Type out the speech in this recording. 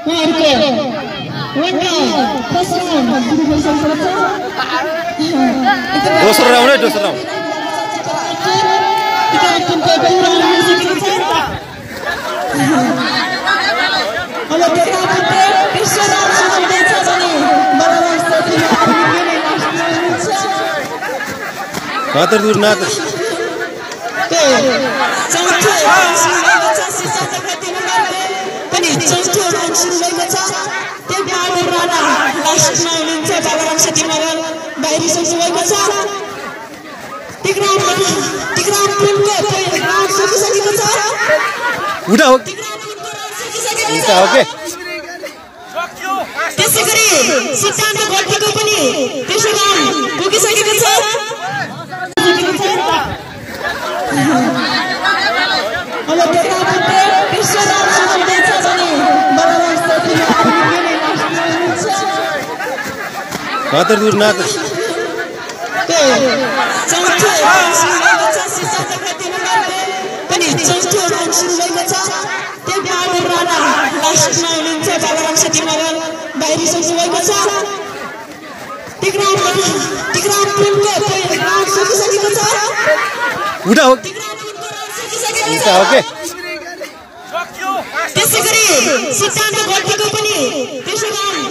दोस्रो राउन्ड है दोस्रो राउन्ड नातर दूर नातर उठा हो उठा ओके त्यसैगरी सिद्धान्त भट्टको पनि त्यसो काम पुगिसकेको छ नातर दूर नातर उठा हो उठा ओके त्यसैगरी सिद्धान्त भट्टको पनि त्यसो काम